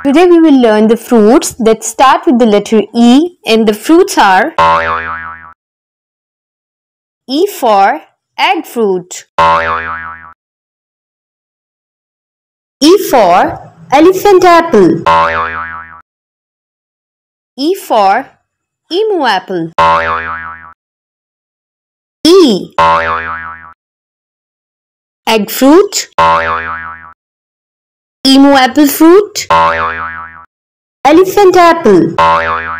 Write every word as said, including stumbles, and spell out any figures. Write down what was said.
Today we will learn the fruits that start with the letter E, and the fruits are E for egg fruit, E for elephant apple, E for emu apple, E egg fruit, emu apple fruit, elephant apple.